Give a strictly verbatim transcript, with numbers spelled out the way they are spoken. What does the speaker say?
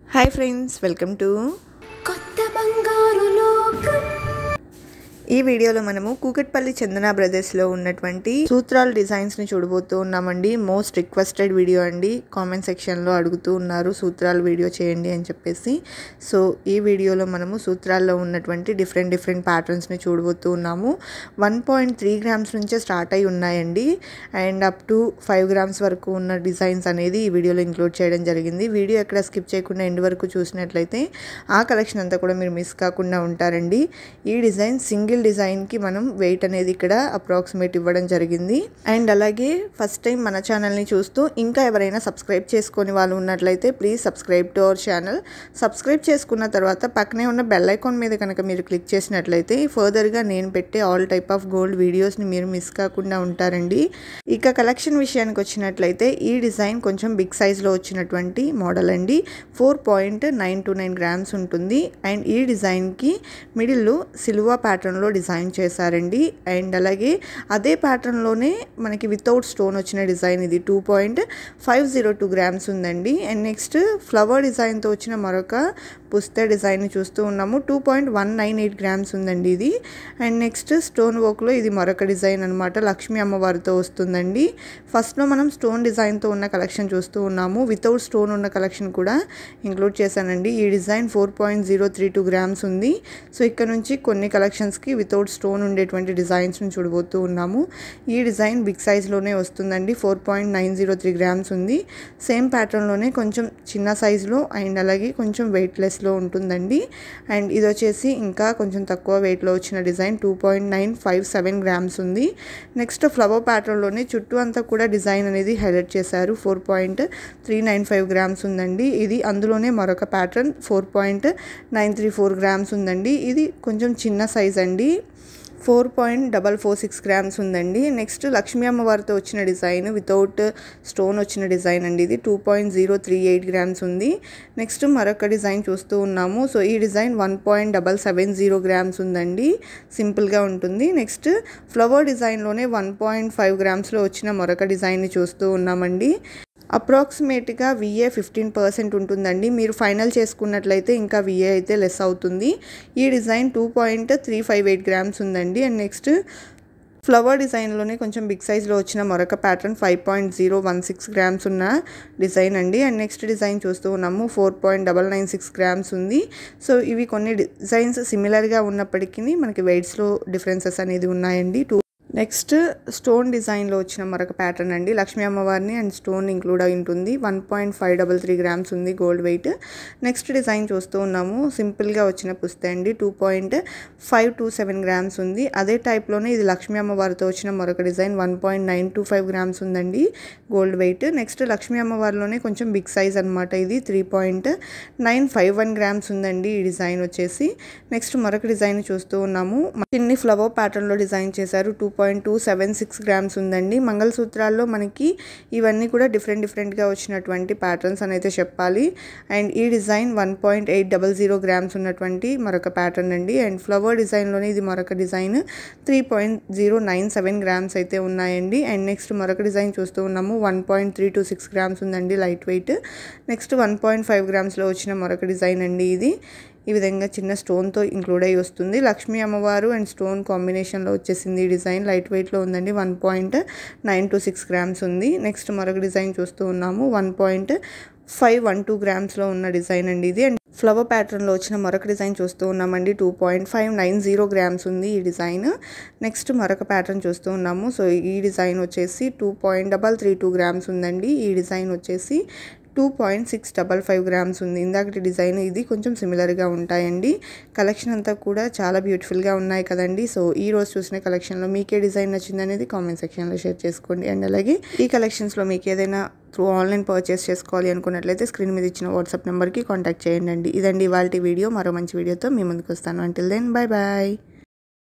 Hi friends, welcome to కొత్త బంగారు లోకం. ఈ వీడియోలో మనము కూకట్పల్లి చందన బ్రదర్స్ లో ఉన్నటువంటి సూత్రాల డిజైన్స్ ని చూడబోతూ ఉన్నామండి. మోస్ట్ రిక్వెస్టెడ్ వీడియో అండి. కామెంట్ సెక్షన్ లో అడుగుతూ ఉన్నారు సూత్రాల వీడియో చేయండి అని చెప్పేసి. సో ఈ వీడియోలో మనము సూత్రాల్లో ఉన్నటువంటి డిఫరెంట్ డిఫరెంట్ ప్యాటర్న్స్ ని చూడబోతూ ఉన్నాము. వన్ పాయింట్ త్రీ గ్రామ్స్ నుంచే స్టార్ట్ అయి ఉన్నాయండి. And up to five grams వరకు ఉన్న డిజైన్స్ అనేది ఈ వీడియోలో ఇంక్లూడ్ చేయడం జరిగింది. వీడియో ఎక్కడ స్కిప్ చేయకుండా ఎండ్ వరకు చూసినట్లయితే ఆ కలెక్షన్ అంతా కూడా మీరు మిస్ కాకుండా ఉంటారండి. ఈ డిజైన్ సింగిల్ డిజైన్ కి మనం వెయిట్ అనేది ఇక్కడ అప్రాక్సిమేట్ ఇవ్వడం జరిగింది. అండ్ అలాగే ఫస్ట్ టైం మన ఛానల్ ని చూస్తూ ఇంకా ఎవరైనా సబ్స్క్రైబ్ చేసుకొని వాళ్ళు ఉన్నట్లయితే please subscribe to our channel. Subscribe చేసుకున్న తర్వాత పక్కనే ఉన్న బెల్ ఐకాన్ మీద కనుక మీరు క్లిక్ చేసినట్లయితే ఫర్దర్ గా నేను పెట్టే all type of gold videos ని మీరు మిస్ కాకుండా ఉంటారండి. ఇక కలెక్షన్ విషయానికి వచ్చినట్లయితే ఈ డిజైన్ కొంచెం బిగ్ సైజ్ లో వచ్చినటువంటి మోడల్ అండి. Four point nine two nine grams ఉంటుంది. అండ్ ఈ డిజైన్ కి మిడిల్ లో సిల్వా ప్యాటర్న్ లో డిజైన్ చేశారండి. అండ్ అలాగే అదే ప్యాటర్న్ లోనే మనకి వితౌట్ స్టోన్ వచ్చిన డిజైన్ ఇది two point five zero two grams ఉందండి. అండ్ నెక్స్ట్ ఫ్లవర్ డిజైన్ తో వచ్చిన మరొక పుస్తే డిజైన్ చూస్తూ ఉన్నాము. Two point one nine eight grams ఉందండి ఇది. అండ్ నెక్స్ట్ స్టోన్ వర్క్ లో ఇది మరొక డిజైన్ అనమాట. లక్ష్మీ అమ్మవారితో వస్తుందండి. ఫస్ట్ లో మనం స్టోన్ డిజైన్ తో ఉన్న కలెక్షన్ చూస్తూ ఉన్నాము. వితౌట్ స్టోన్ ఉన్న కలెక్షన్ కూడా ఇంక్లూడ్ చేశానండి. ఈ design four point zero three two grams ఉంది. సో ఇక్కడ నుంచి కొన్ని కలెక్షన్స్ కి వితౌట్ స్టోన్ ఉండేటువంటి డిజైన్స్ ని చూడబోతూ ఉన్నాము. ఈ డిజైన్ బిగ్ సైజ్ లోనే వస్తుందండి. Four point nine zero three grams ఉంది. సేమ్ ప్యాటర్న్ లోనే కొంచెం చిన్న సైజ్ లో అండ్ అలాగే కొంచెం వెయిట్ లెస్ లో ఉంటుందండి. అండ్ ఇది వచ్చేసి ఇంకా కొంచెం తక్కువ వెయిట్ లో వచ్చిన design two point nine five seven grams ఉంది. నెక్స్ట్ ఫ్లవర్ ప్యాటర్న్ లోనే చుట్టూ అంతా కూడా డిజైన్ అనేది హైలైట్ చేశారు. Four point three nine five grams ఉందండి. ఇది అందులోనే మరొక pattern four point nine three four grams ఉందండి. ఇది కొంచెం చిన్న సైజ్ అండి. Four point double four six grams ఉందండి. నెక్స్ట్ లక్ష్మీ అమ్మవారితో వచ్చిన డిజైన్ వితౌట్ స్టోన్ వచ్చిన డిజైన్ అండి. ఇది two point zero three eight grams ఉంది. నెక్స్ట్ మరొక డిజైన్ చూస్తూ ఉన్నాము. సో ఈ design one point double seven zero grams ఉందండి. సింపుల్గా ఉంటుంది. నెక్స్ట్ ఫ్లవర్ డిజైన్లోనే వన్ పాయింట్ ఫైవ్ గ్రామ్స్లో వచ్చిన మరొక డిజైన్ని చూస్తూ ఉన్నామండి. అప్రాక్సిమేట్గా విఏ ఫిఫ్టీన్ పర్సెంట్ ఉంటుందండి. మీరు ఫైనల్ చేసుకున్నట్లయితే ఇంకా విఏ అయితే లెస్ అవుతుంది. ఈ design two point three five eight grams ఉందండి. అండ్ నెక్స్ట్ ఫ్లవర్ డిజైన్లోనే కొంచెం బిగ్ సైజ్లో వచ్చిన మరొక pattern five point zero one six grams ఉన్న డిజైన్ అండి. అండ్ నెక్స్ట్ డిజైన్ చూస్తూ ఉన్నాము. Four point double nine six grams ఉంది. సో ఇవి కొన్ని డిజైన్స్ సిమిలర్గా ఉన్నప్పటికీ మనకి వెయిట్స్లో డిఫరెన్సెస్ అనేది ఉన్నాయండి. టూ నెక్స్ట్ స్టోన్ డిజైన్లో వచ్చిన మరొక ప్యాటర్న్ అండి. లక్ష్మీ అమ్మవారిని అండ్ స్టోన్ ఇంక్లూడ్ అయి ఉంటుంది. One point five double three grams ఉంది గోల్డ్ వెయిట్. నెక్స్ట్ డిజైన్ చూస్తూ ఉన్నాము. సింపుల్గా వచ్చిన పుస్తే అండి. Two point five two seven grams ఉంది. అదే టైప్లోనే ఇది లక్ష్మీ అమ్మవారితో వచ్చిన మరొక design one point nine two five grams ఉందండి గోల్డ్ వెయిట్. నెక్స్ట్ లక్ష్మీ అమ్మవారిలోనే కొంచెం బిగ్ సైజ్ అనమాట. ఇది three point nine five one grams ఉందండి ఈ డిజైన్ వచ్చేసి. నెక్స్ట్ మరొక డిజైన్ చూస్తూ ఉన్నాము. చిన్ని ఫ్లవర్ ప్యాటర్న్లో డిజైన్ చేశారు. Two point two seven six grams ఉందండి. మంగళసూత్రాల్లో మనకి ఇవన్నీ కూడా డిఫరెంట్ డిఫరెంట్గా వచ్చినటువంటి ప్యాటర్న్స్ అని అయితే చెప్పాలి. అండ్ ఈ design one point eight double zero grams ఉన్నటువంటి మరొక ప్యాటర్న్ అండి. అండ్ ఫ్లవర్ డిజైన్లోనే ఇది మరొక design three point zero nine seven grams అయితే ఉన్నాయండి. అండ్ నెక్స్ట్ మరొక డిజైన్ చూస్తూ ఉన్నాము. One point three two six grams ఉందండి light weight. Next one point five గ్రామ్స్లో వచ్చిన మరొక డిజైన్ అండి. ఇది ఈ విధంగా చిన్న స్టోన్తో ఇంక్లూడ్ అయ్యి వస్తుంది. లక్ష్మీ అమ్మవారు అండ్ స్టోన్ కాంబినేషన్లో వచ్చేసింది. ఈ డిజైన్ లైట్ వెయిట్లో ఉందండి. One point nine two six grams ఉంది. నెక్స్ట్ మరొక డిజైన్ చూస్తూ ఉన్నాము. One point five one two గ్రామ్స్లో ఉన్న డిజైన్ అండి ఇది. అండ్ ఫ్లవర్ ప్యాటర్న్లో వచ్చిన మరొక డిజైన్ చూస్తూ ఉన్నామండి. Two point five nine zero grams ఉంది ఈ డిజైన్. నెక్స్ట్ మరొక ప్యాటర్న్ చూస్తూ ఉన్నాము. సో ఈ డిజైన్ వచ్చేసి two point double three two grams ఉందండి. ఈ డిజైన్ వచ్చేసి two point six double five grams ఉంది. ఇందాకటి డిజైన్ ఇది కొంచెం సిమిలర్గా ఉంటాయండి. కలెక్షన్ అంతా కూడా చాలా బ్యూటిఫుల్గా ఉన్నాయి కదండి. సో ఈ రోజు చూసిన కలెక్షన్లో మీకే డిజైన్ నచ్చింది అనేది కామెంట్ సెక్షన్లో షేర్ చేసుకోండి. అండ్ అలాగే ఈ కలెక్షన్స్లో మీకు ఏదైనా త్రూ ఆన్లైన్ పర్చేస్ చేసుకోవాలి అనుకున్నట్లయితే స్క్రీన్ మీద ఇచ్చిన వాట్సాప్ నెంబర్కి కాంటాక్ట్ చేయండి. ఇదండి ఇవాల్టి వీడియో. మరో మంచి వీడియోతో మీ ముందుకు వస్తాను. Until then bye bye.